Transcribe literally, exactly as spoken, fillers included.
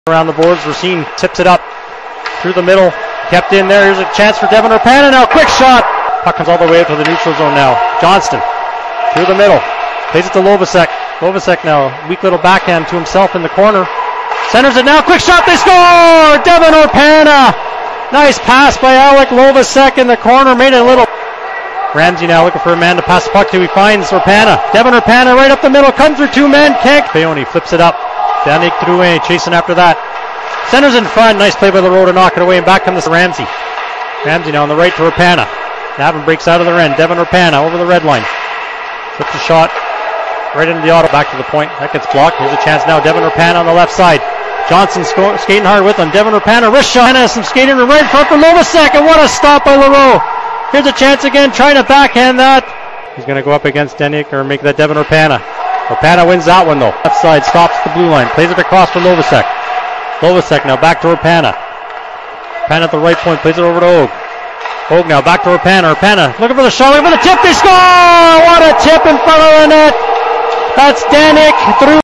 Around the boards, Racine tips it up through the middle, kept in there. Here's a chance for Devin Urpana now. Quick shot. Puck comes all the way up to the neutral zone now. Johnston through the middle, plays it to Lovasek. Lovasek now, weak little backhand to himself in the corner. Centers it now. Quick shot. They score. Devin Urpana. Nice pass by Alec Lovasek in the corner. Made it a little. Ramsey now looking for a man to pass the puck to. He finds Urpana. Devin Urpana right up the middle. Comes through two men. Can't. Bayoni flips it up. Danick Drouin chasing after that. Centers in front. Nice play by the row to knock it away. And back comes Ramsey. Ramsey now on the right to Urpana. Navin breaks out of their end. Devin Urpana over the red line. Flips a shot right into the auto. Back to the point. That gets blocked. Here's a chance now. Devin Urpana on the left side. Johnson sco- skating hard with him. Devin Urpana wrist shot. Has some skating right in front for Lovasek. And what a stop by Leroux. Here's a chance again. Trying to backhand that. He's going to go up against Danick or make that Devin Urpana. Urpana wins that one though. Left side stops the blue line. Plays it across for Lovasek. Lovasek now back to Urpana. Urpana at the right point. Plays it over to Ogue. Ogue now back to Urpana. Urpana looking for the shot. Looking for the tip. They score! What a tip in front of the net. That's Danick through.